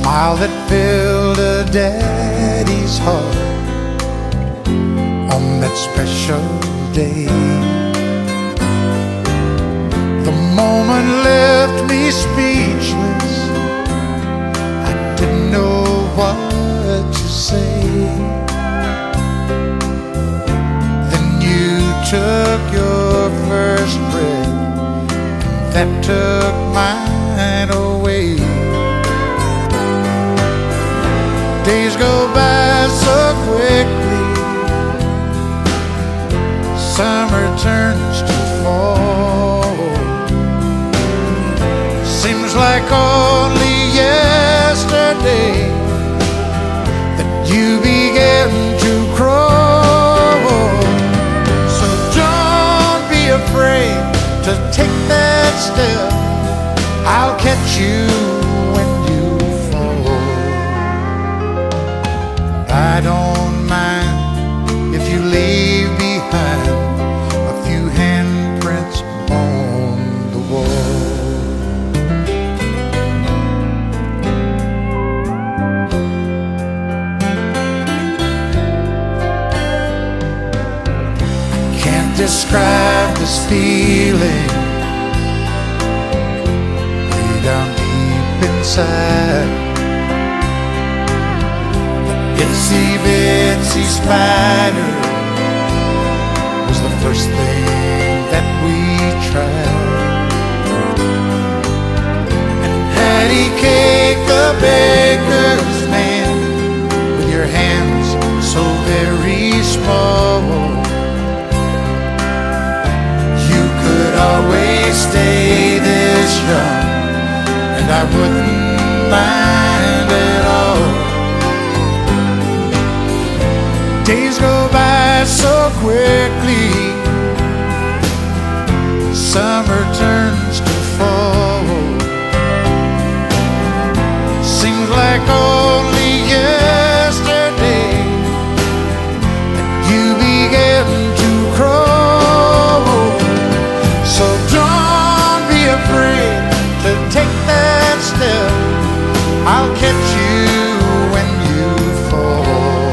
smile that filled a daddy's heart on that special day. The moment left me speechless. I didn't know what to say. Then you took your first breath, and that took mine away. Days go by so quickly, summer turns to fall. Seems like only yesterday that you began to crawl. So don't be afraid to take that step. I'll catch you when you fall. I don't mind if you leave behind a few handprints on the wall. I can't describe this feeling way down deep inside. Itsy bitsy spider was the first thing that we tried. And patty cake, the baker's man, with your hands so very small. You could always stay this young, and I wouldn't mind at all. Days go by so quickly, summer turns to fall. Seems like only yesterday that you began to crawl. So don't be afraid to take that step. I'll catch you when you fall.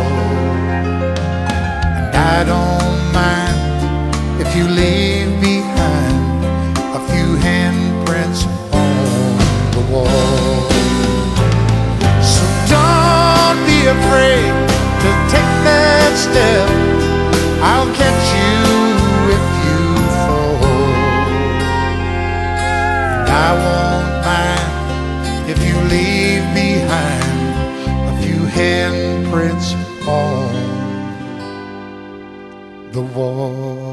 I don't mind if you leave behind a few handprints on the wall. So don't be afraid to take that step. I'll catch you if you fall. And I won't mind if you leave behind a few handprints on the wall.